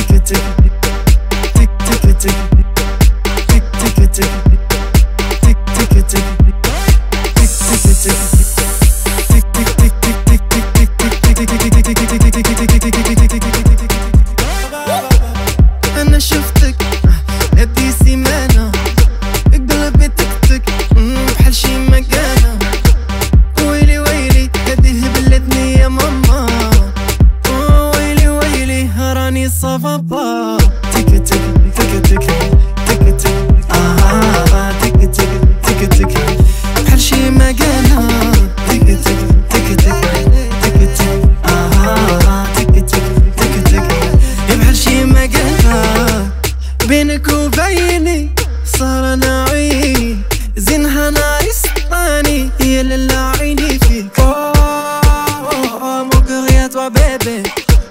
انا شفتك هدي سيمانة قلبي تكتك بحال شي مكانة. ويلي ويلي هدي هبلتني يا ماما. ويلي ويلي راني صفابا. تك تك تك تك تك تك تك تك تك تك بحال شي مكانة. تك تك تك تك تك تك تك تك تك تك بحال شي مكانة. بينك وبيني صار انا عيني زينها نايس طاني يا لالا عيني فيك. مقرية toi bébé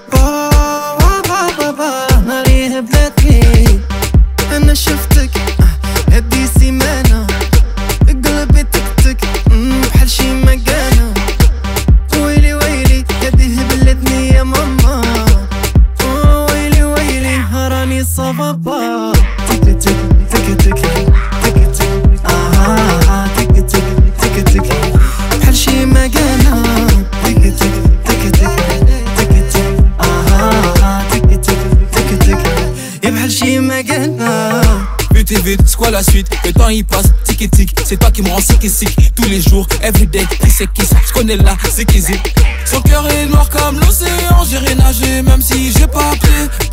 ناري هبلتني. انا شفتك هدي سيمانة قلبي تكتك بحال شي مكانة. ويلي ويلي هدي هبلتني يا ماما. ويلي ويلي راني صفابا. تك تك تك تك تك تك تك تك تك بحال شي مكانة. تك تك تك تك تك تك تك تك بحال شي مكانة. Vite et vite, c'est quoi la suite? Le temps il passe, tic et tic. C'est toi qui me rends sick et sick. Tous les jours, everyday, qui c'est qui ça? J'connais là, c'est qui c'est. Son cœur est noir comme l'océan. J'irai nager même si j'ai pas pied.